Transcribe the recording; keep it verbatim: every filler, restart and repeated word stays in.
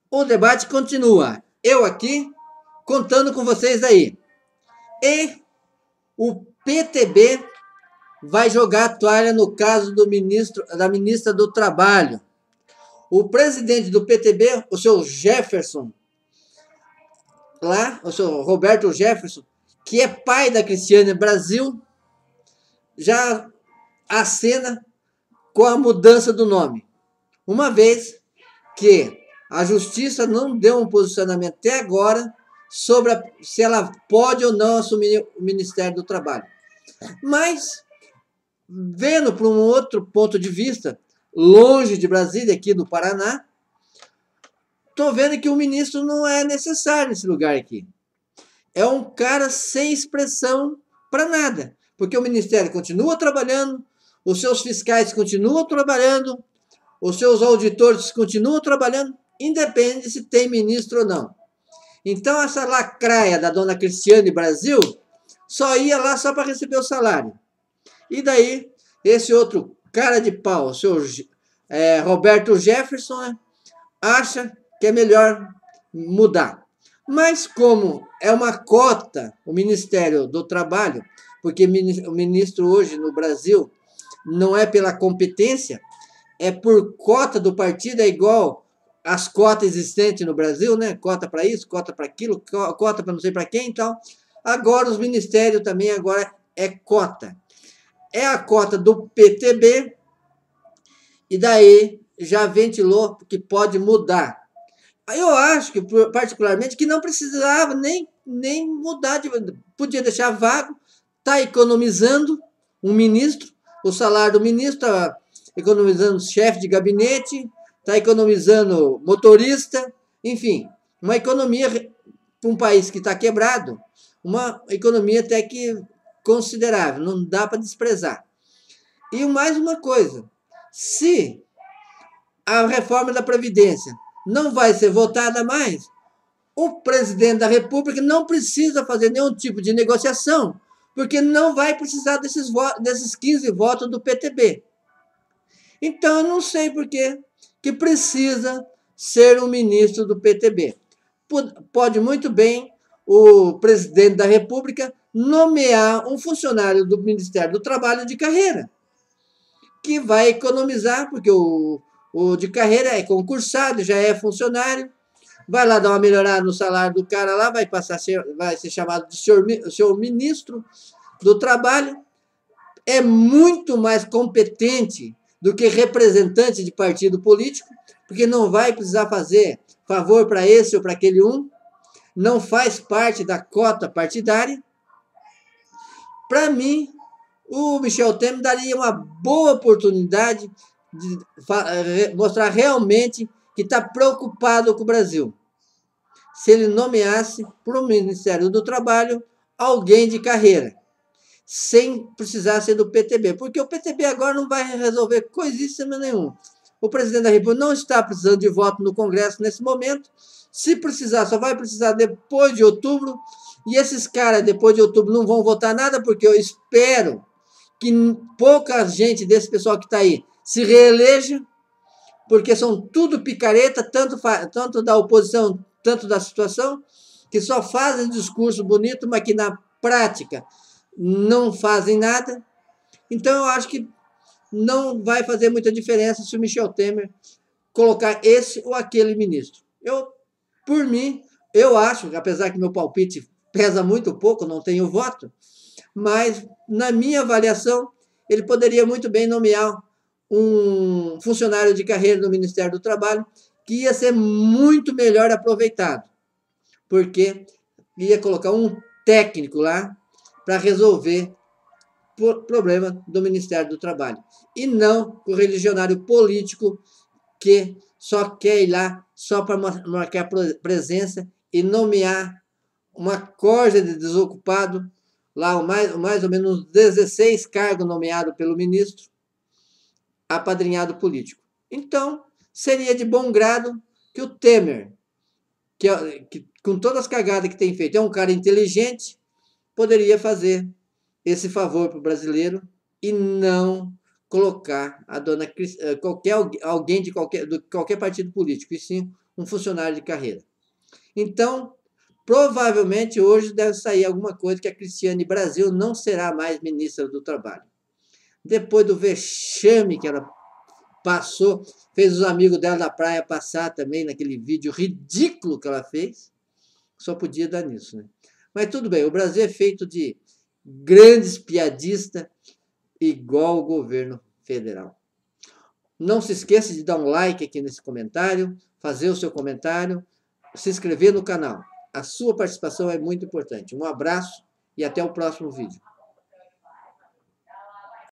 O debate continua. Eu aqui, contando com vocês aí. E o P T B vai jogar a toalha no caso do ministro, da ministra do Trabalho. O presidente do P T B, o seu Jefferson, lá, o seu Roberto Jefferson, que é pai da Cristiane Brasil, já acena com a mudança do nome. Uma vez que a justiça não deu um posicionamento até agora sobre a, se ela pode ou não assumir o Ministério do Trabalho. Mas, vendo por um outro ponto de vista, longe de Brasília, aqui do Paraná, estou vendo que o ministro não é necessário nesse lugar aqui. É um cara sem expressão para nada, porque o Ministério continua trabalhando, os seus fiscais continuam trabalhando, os seus auditores continuam trabalhando, independente se tem ministro ou não. Então, essa lacraia da dona Cristiane Brasil só ia lá só para receber o salário. E daí, esse outro cara de pau, o seu é, Roberto Jefferson, né, acha que é melhor mudar. Mas como é uma cota, o Ministério do Trabalho, porque o ministro hoje no Brasil não é pela competência, é por cota do partido, é igual as cotas existentes no Brasil, né? Cota para isso, cota para aquilo, cota para não sei para quem, então. Agora os ministérios também agora é cota. É a cota do P T B, e daí já ventilou que pode mudar. Eu acho que, particularmente, que não precisava nem, nem mudar, de, podia deixar vago, está economizando um ministro, o salário do ministro está economizando chefe de gabinete, está economizando motorista, enfim, uma economia para um país que está quebrado, uma economia até que considerável, não dá para desprezar. E mais uma coisa, se a reforma da Previdência não vai ser votada mais, o presidente da República não precisa fazer nenhum tipo de negociação, porque não vai precisar desses, desses quinze votos do P T B. Então, eu não sei por que que precisa ser um ministro do P T B. Pode muito bem o presidente da República nomear um funcionário do Ministério do Trabalho de carreira, que vai economizar, porque o, o de carreira é concursado, já é funcionário, vai lá dar uma melhorada no salário do cara lá, vai passar a ser, vai ser chamado de senhor, senhor ministro do Trabalho, é muito mais competente do que representante de partido político, porque não vai precisar fazer favor para esse ou para aquele um, não faz parte da cota partidária. Para mim, o Michel Temer daria uma boa oportunidade de mostrar realmente que está preocupado com o Brasil. Se ele nomeasse para o Ministério do Trabalho alguém de carreira, sem precisar ser do P T B, porque o P T B agora não vai resolver coisíssima nenhuma. O presidente da República não está precisando de voto no Congresso nesse momento. Se precisar, só vai precisar depois de outubro. E esses caras, depois de outubro, não vão votar nada, porque eu espero que pouca gente desse pessoal que está aí se reeleja, porque são tudo picareta, tanto, tanto da oposição, tanto da situação, que só fazem discurso bonito, mas que na prática não fazem nada. Então, eu acho que não vai fazer muita diferença se o Michel Temer colocar esse ou aquele ministro. Eu, por mim, eu acho, apesar que meu palpite pesa muito pouco, não tenho voto, mas, na minha avaliação, ele poderia muito bem nomear um funcionário de carreira no Ministério do Trabalho que ia ser muito melhor aproveitado, porque ia colocar um técnico lá para resolver o problema do Ministério do Trabalho, e não o religionário político que só quer ir lá só para marcar presença e nomear uma corja de desocupado, lá mais, mais ou menos dezesseis cargos nomeados pelo ministro, apadrinhado político. Então, seria de bom grado que o Temer, que, que com todas as cagadas que tem feito, é um cara inteligente, poderia fazer esse favor para o brasileiro e não colocar a dona qualquer alguém de qualquer, de qualquer partido político, e sim um funcionário de carreira. Então, provavelmente hoje deve sair alguma coisa que a Cristiane Brasil não será mais ministra do Trabalho. Depois do vexame que ela passou, fez os amigos dela da praia passar também naquele vídeo ridículo que ela fez, só podia dar nisso, né? Mas tudo bem, o Brasil é feito de grandes piadistas igual o governo federal. Não se esqueça de dar um like aqui nesse comentário, fazer o seu comentário, se inscrever no canal. A sua participação é muito importante. Um abraço e até o próximo vídeo.